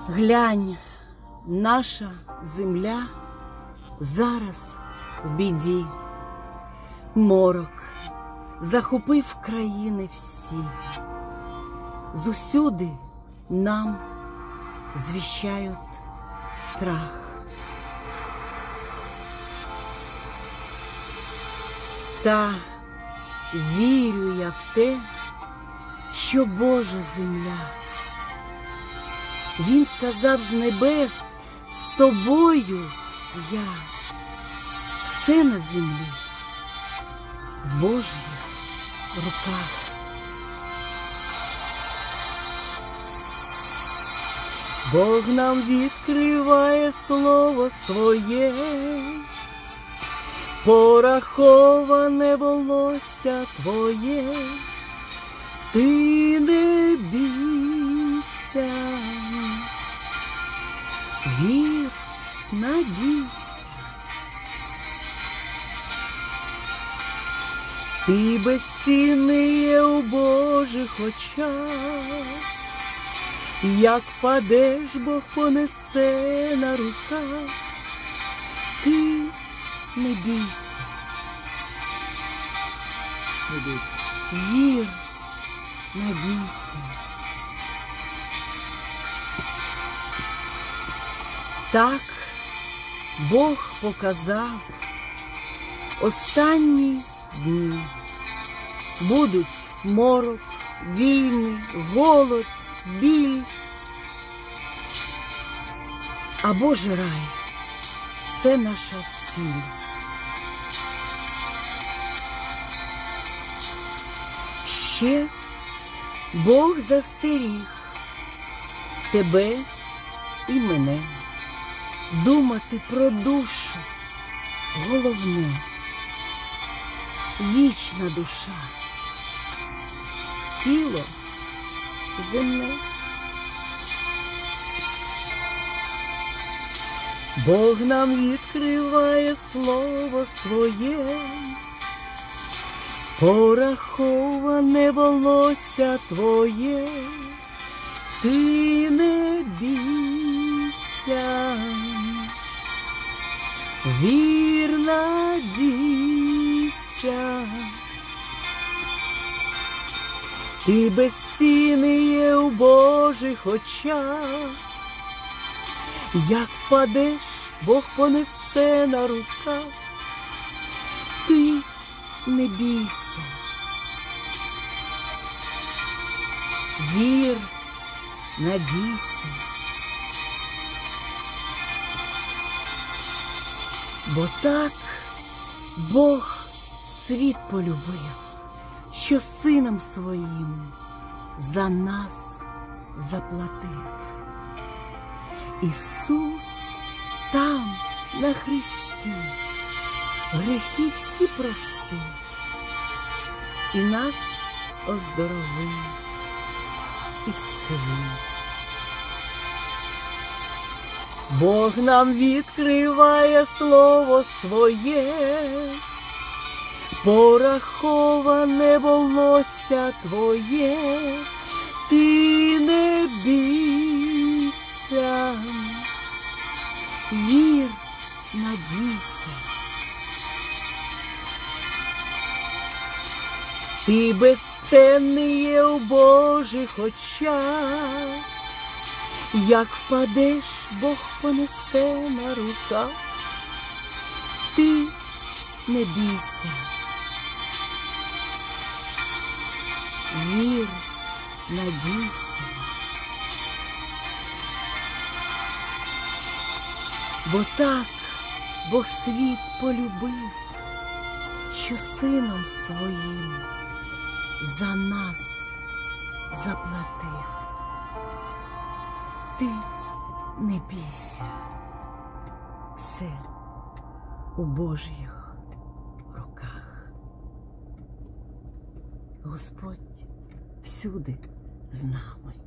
Глянь, наша земля зараз в біді. Морок захопив країни всі. Зусюди нам звіщають страх. Та вірю я в те, що Божа земля. Він сказав з небес: з тобою я. Все на землі в Божих руках. Бог нам відкриває слово своє, пораховане волосся твоє, ти не бійся, вір, надійся. Ти безцінний є у Божих очах, як впадеш, Бог понесе на руках. Ти не бійся, вір, надійся. Так Бог показав останні дні. Будуть морок, війни, голод, біль. А Божий рай – це наша ціль. Ще Бог застеріг тебе і мене думати про душу. Головне – вічна душа, тіло земне. Бог нам відкриває слово своє, пораховане волосся твоє, ти не бійся, вір, надійся. Ти безцінний є у Божих очах, як впадеш, Бог понесе на руках. Ти не бійся, вір, надійся. Бо так Бог світ полюбив, що Сином Своїм за нас заплатив. Ісус там, на хресті, грехи всі простив і нас оздоровив, ісцелив. Бог нам відкриває слово своє, пораховане волосся твоє, ти не бійся, вір, надійся. Ти безцінний є у Божих очах, як впадеш, Бог понесе на руках. Ти не бійся, вір, надійся. Бо так Бог світ полюбив, що Сином Своїм за нас заплатив. Ти не бійся, все у Божих руках. Господь всюди з нами.